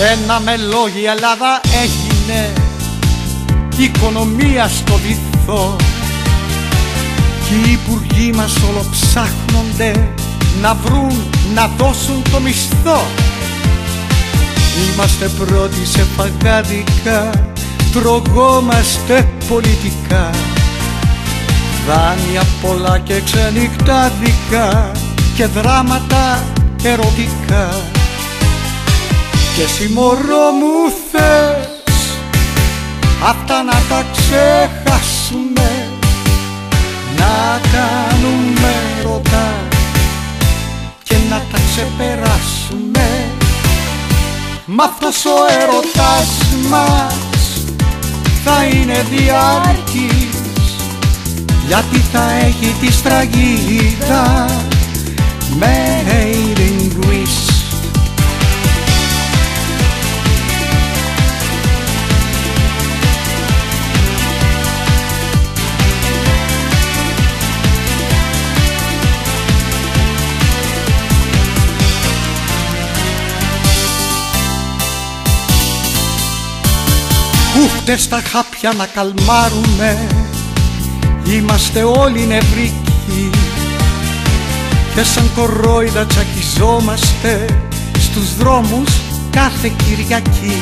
Ένα με λόγια η Ελλάδα έγινε οικονομία στο βυθό κι οι υπουργοί μας όλο ψάχνονται να βρουν, να δώσουν το μισθό. Είμαστε πρώτοι σε παγάδικα, τρογόμαστε πολιτικά, δάνεια πολλά και ξενυχτάδικα και δράματα ερωτικά. Και εσύ μωρό μου θες αυτά να τα ξεχάσουμε, να κάνουμε ρωτά και να τα ξεπεράσουμε. Μ' αυτός ο έρωτας μας θα είναι διάρκης, γιατί θα έχει τη σφραγίδα Made in Greece. Ούτε στα χάπια να καλμάρουμε, είμαστε όλοι νευρικοί και σαν κορόιδα τσακιζόμαστε στους δρόμους κάθε Κυριακή.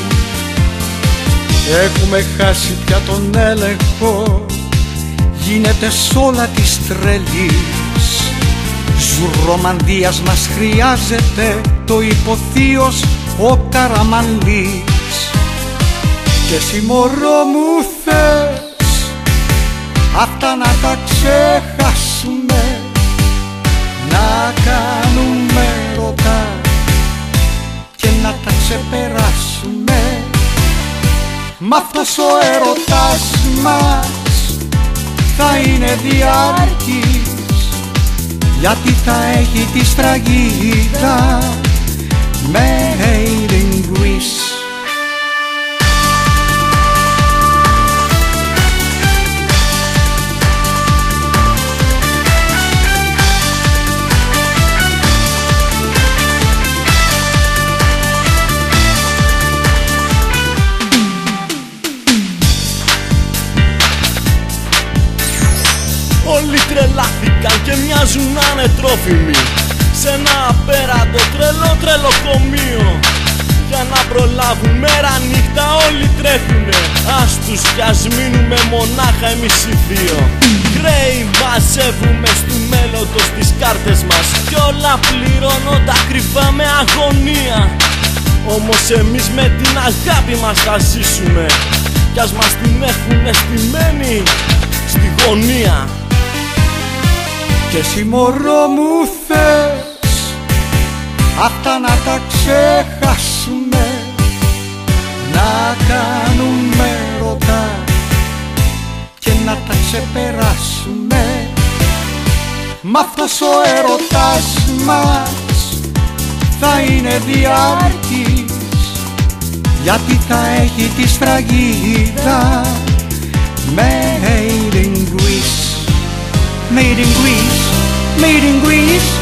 Έχουμε χάσει πια τον έλεγχο, γίνεται σ' όλα της τρελής. Ζουρομανδίας μας χρειάζεται το υποθείος ο Καραμανλής. Και εσύ μωρό μου θες αυτά να τα ξεχάσουμε, να κάνουμε ρωτά και να τα ξεπεράσουμε. Μ' αυτός ο έρωτας μας θα είναι διάρκης, γιατί θα έχει τη σφραγίδα Made in Greece. Όλοι τρελάθηκαν και μοιάζουν να είναι τρόφιμοι σε ένα απέραντο τρελοκομείο. Για να προλάβουν μέρα νύχτα όλοι τρέχουνε, ας τους κι ας μείνουμε μονάχα εμείς οι δύο. Χρέη μαζεύουμε στου μέλλοντος τις κάρτες μας κι όλα πληρώνονται ακριβά με αγωνία. Όμως εμείς με την αγάπη μας θα ζήσουμε κι ας μας την έχουνε στημένη στη γωνία. Και εσύ μωρό μου θες αυτά να τα ξεχάσουμε, να κάνουμε ρωτά και να τα ξεπεράσουμε. Μ' αυτός ο έρωτας μας θα είναι διάρκης, γιατί θα έχει τη σφραγίδα Made in Greece. Made in Greece, made in Greece.